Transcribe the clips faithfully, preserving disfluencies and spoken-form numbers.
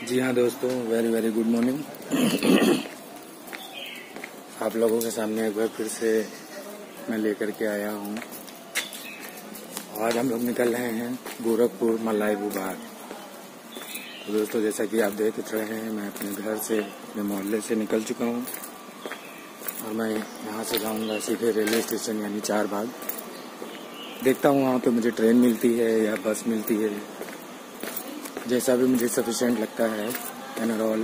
जी हाँ दोस्तों, very very good morning. आप लोगों के सामने एक बार फिर से मैं लेकर के आया हूँ। आज हम लोग निकल रहे हैं गोरखपुर मलाई बुबार। तो दोस्तों, जैसा कि आप देख रहे हैं, मैं अपने घर से, अपने मोहल्ले से निकल चुका हूँ और मैं यहाँ से जाऊँगा सीधे रेलवे स्टेशन यानी चार बाग। देखता हूँ वहाँ पे मुझे ट्रेन मिलती है या बस मिलती है, जैसा भी मुझे सफिशिएंट लगता है एंड ऑल।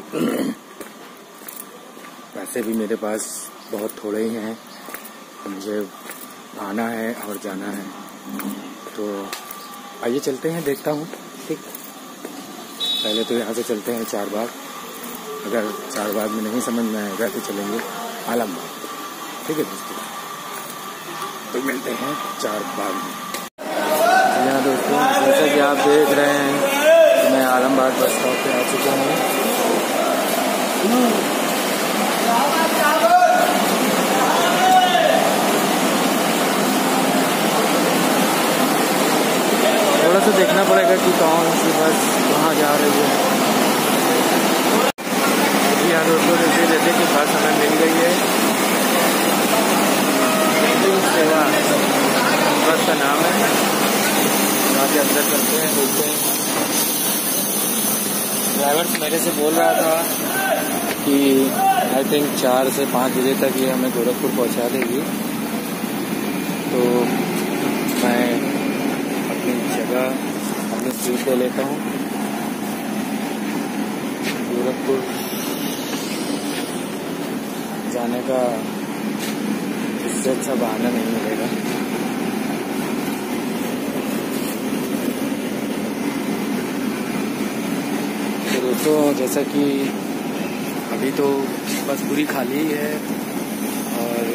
पैसे भी मेरे पास बहुत थोड़े ही हैं, मुझे आना है और जाना है। तो आइए चलते हैं, देखता हूँ। ठीक, पहले तो यहाँ से चलते हैं चार बाग। अगर चार बाग में नहीं समझ में आएगा तो चलेंगे आलमबाग। ठीक है दोस्तों, तो मिलते हैं चार बाग में। जी हाँ दोस्तों, जैसा कि आप देख रहे हैं, मैं आलमबाग बस स्टॉप पे आ चुका हूँ। थोड़ा सा देखना पड़ेगा कि कौन सी बस कहाँ जा रही है। जी हाँ दोस्तों, जैसे जैसे कि बस हमें मिल गई है, सेवा बस का नाम है। वहाँ के अंदर चलते हैं, घूमते हैं। ड्राइवर मेरे से बोल रहा था कि आई थिंक चार से पाँच बजे तक ये हमें गोरखपुर पहुंचा देगी। तो मैं अपनी जगह, अपनी सीट ले लेता हूँ। गोरखपुर जाने का इससे अच्छा बहाना नहीं मिलेगा। दोस्तों, जैसा कि अभी तो बस पूरी खाली ही है और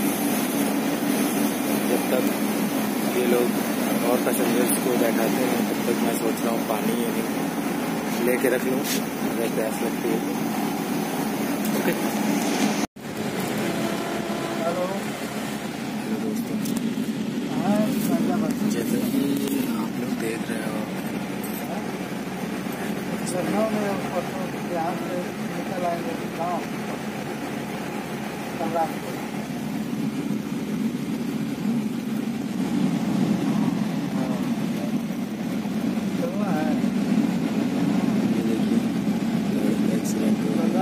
जब तक ये लोग और पैसेंजर्स को बैठाते हैं तब तक मैं सोच रहा हूँ पानी लेके रख लूँ अगर प्यास लगती है। ओके, हेलो हेलो दोस्तों, जैसा कि आप लोग देख रहे हो, यहाँ से निकल आएंगे गाँव चलना है। एक्सीडेंट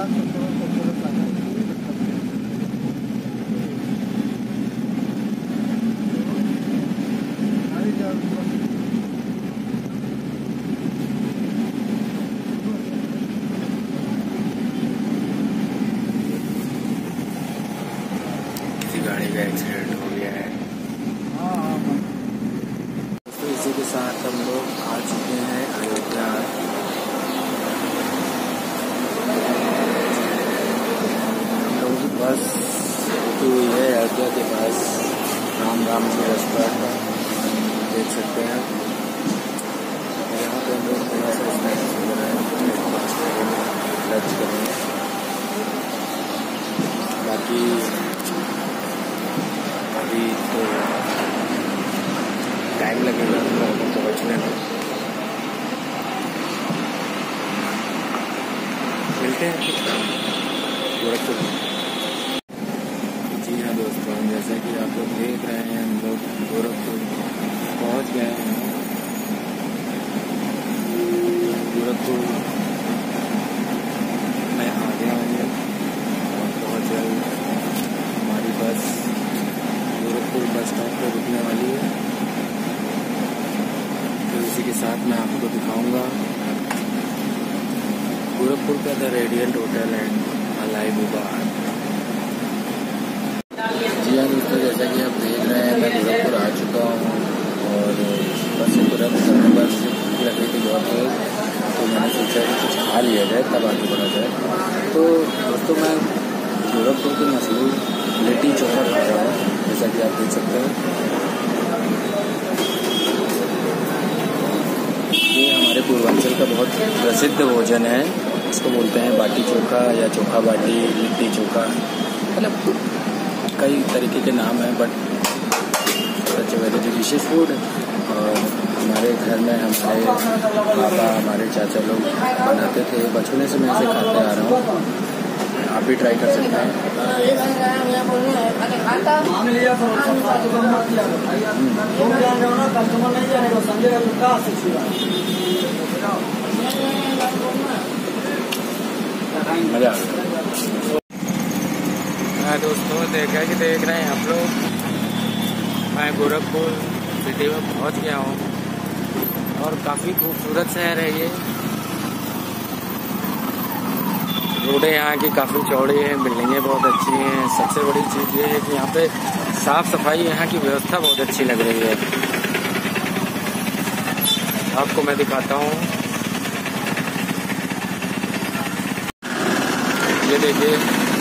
गाड़ी का एक्सीडेंट हो गया है। तो इसी के साथ हम लोग आ चुके हैं अयोध्या। हम लोगों की बस रुकी हुई है अयोध्या के पास, राम राम जी रेस्टोरेंट, देख सकते हैं। यहाँ पे हम लोग थोड़ा सा स्नैक्स वगैरह लंच करेंगे। बाकी अभी तो टाइम लगेगा हम लोगों को पहुँचने में। मिलते हैं गोरखपुर। जी हाँ दोस्तों, जैसा कि आप लोग देख रहे हैं, हम लोग गोरखपुर पहुँच गए हैं। गोरखपुर में आ गया हूँ और बहुत जल्द हमारी बस गोरखपुर बस स्टॉप पर रुकने वाली है। तो इसी के साथ मैं आपको दिखाऊंगा गोरखपुर का द रेडियंट होटल एंड मलाई बुबार। जी हाँ दोस्तों, जैसा कि आप देख रहे हैं, मैं गोरखपुर आ चुका हूँ और बस से तुरंत समय बस से भूख लग रही थी बहुत देर, तो मैंने सोचा कि कुछ खा लिया जाए तब आगे बढ़ा जाए। तो दोस्तों, मैं गोरखपुर की मशहूर लिट्टी चोखा खा रहा हूँ, जैसा कि आप देख सकते हैं। ये हमारे पूर्वांचल का बहुत प्रसिद्ध भोजन है। इसको बोलते हैं बाटी चोखा या चोखा बाटी, लिट्टी चोखा, मतलब कई तरीके के नाम हैं, but such very delicious food. और हमारे घर में हमारे पापा हमारे चाचा लोग बनाते थे, बचपने से मैं इसे खाते आ रहा हूँ। आप भी ट्राई कर सकते हैं। मजा आ गया। हाँ दोस्तों, देखा कि देख रहे हैं आप लोग, मैं गोरखपुर सिटी में पहुंच गया हूँ और काफ़ी खूबसूरत शहर है ये। रोडें यहाँ की काफ़ी चौड़ी हैं, बिल्डिंगें बहुत अच्छी हैं। सबसे बड़ी चीज़ ये है कि यहाँ पे साफ़ सफाई, यहाँ की व्यवस्था बहुत अच्छी लग रही है। आपको मैं दिखाता हूँ, ये देखिए,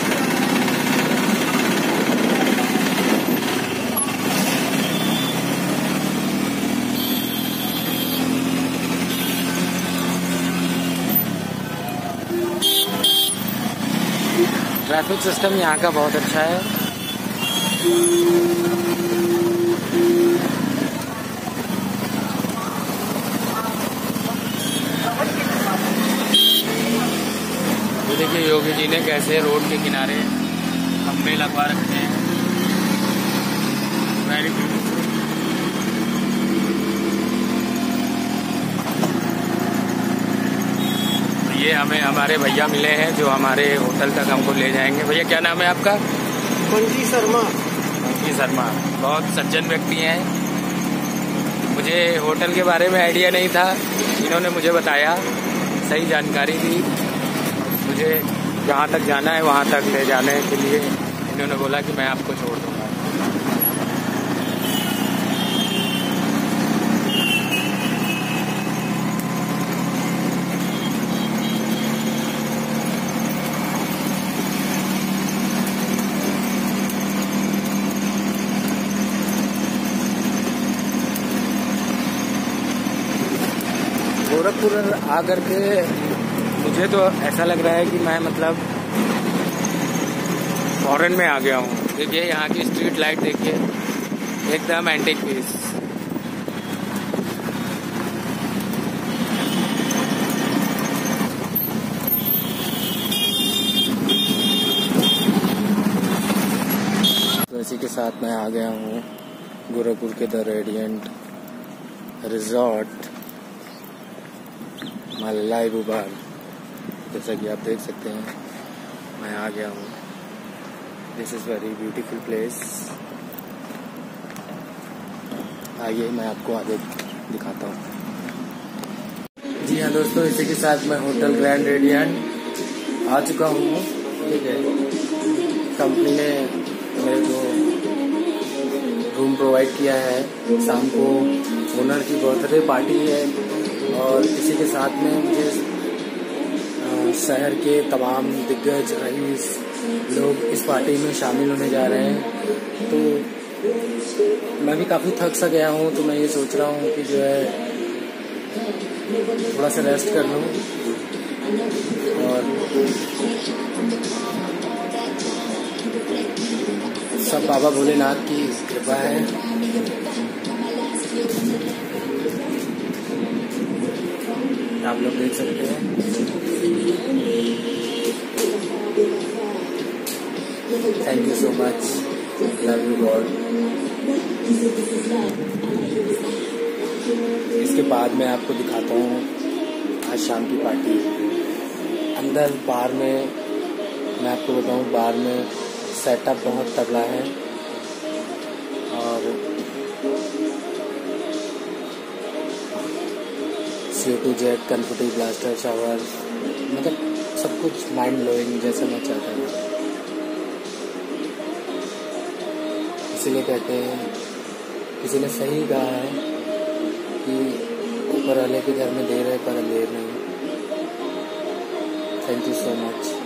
ट्रैफिक सिस्टम यहाँ का बहुत अच्छा है। तो देखिए योगी जी ने कैसे रोड के किनारे खंभे लगवा रखे हैं। Very beautiful. ये हमें हमारे भैया मिले हैं जो हमारे होटल तक हमको ले जाएंगे। भैया क्या नाम है आपका? मंकी शर्मा। मंकी शर्मा, बहुत सज्जन व्यक्ति हैं। मुझे होटल के बारे में आइडिया नहीं था, इन्होंने मुझे बताया, सही जानकारी दी। मुझे जहाँ तक जाना है वहाँ तक ले जाने के लिए इन्होंने बोला कि मैं आपको छोड़ दूँगा। गोरखपुर आकर के मुझे तो ऐसा लग रहा है कि मैं मतलब फॉरेन में आ गया हूँ। देखिए यहाँ की स्ट्रीट लाइट देखिए, एकदम एंटीक पीस। तो इसी के साथ मैं आ गया हूँ गोरखपुर के द रेडिएंट रिजॉर्ट मलाई बुबार। जैसा कि आप देख सकते हैं मैं आ गया हूँ। This is very beautiful place. आइए मैं आपको आगे दिखाता हूँ। जी हाँ दोस्तों, इसी के साथ मैं होटल ग्रैंड रेडिएंट आ चुका हूँ। ठीक है, कंपनी ने मेरे को रूम प्रोवाइड किया है। शाम को ओनर की बर्थडे पार्टी है और इसी के साथ में मुझे शहर के तमाम दिग्गज रईस लोग इस पार्टी में शामिल होने जा रहे हैं। तो मैं भी काफ़ी थक सा गया हूँ, तो मैं ये सोच रहा हूँ कि जो है थोड़ा सा रेस्ट कर लूँ। और सब बाबा भोलेनाथ की कृपा है। आप लोग देख सकते हैं। Thank you so much, love you God. इसके बाद मैं आपको दिखाता हूँ आज शाम की पार्टी। अंदर बार में मैं आपको बताऊँ, बार में सेटअप बहुत तगड़ा है और C two jet comfort blaster shower, मतलब सब कुछ माइंड ब्लोइंग जैसा मैं चाहता हूँ। इसीलिए कहते हैं, किसी ने सही कहा है कि ऊपर वाले के घर में देर है पर अंधेर नहीं। Thank you so much.